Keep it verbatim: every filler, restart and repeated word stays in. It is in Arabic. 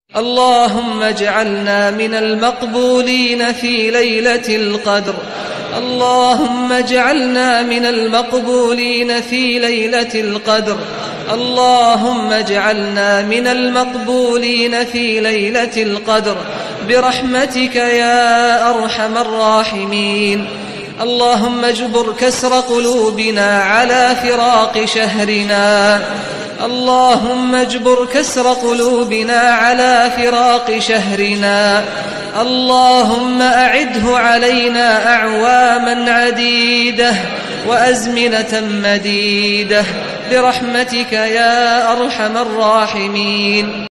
اللهم اجعلنا من المقبولين في ليلة القدر. اللهم اجعلنا من المقبولين في ليلة القدر. اللهم اجعلنا من المقبولين في ليلة القدر برحمتك يا أرحم الراحمين. اللهم اجبر كسر قلوبنا على فراق شهرنا. اللهم اجبر كسر قلوبنا على فراق شهرنا. اللهم أعده علينا أعواما عديدة وأزمنة مديدة برحمتك يا أرحم الراحمين.